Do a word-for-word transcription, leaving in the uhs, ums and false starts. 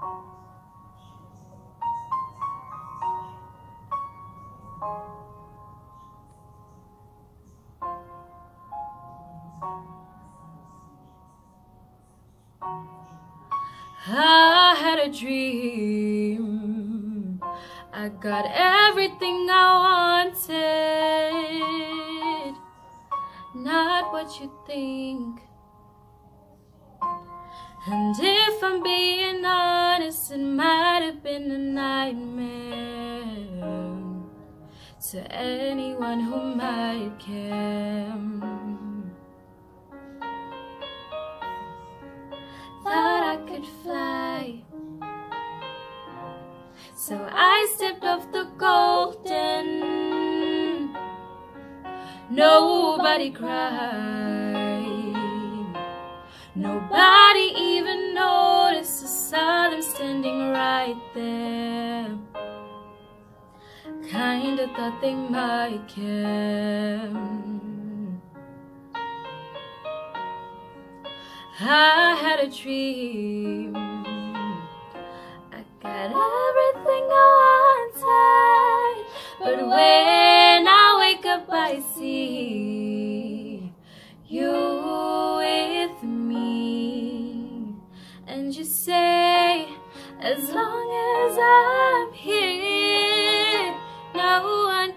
I had a dream, I got everything I wanted, not what you think. And if I'm being honest, it might have been a nightmare to anyone who might care. Thought I could fly, so I stepped off the golden. Nobody cried, nobody even noticed. I saw them standing right there. Kinda thought they might care. I had a dream, I got everything I wanted, but when I wake up I see you with me, and you say, as long as I'm here, no one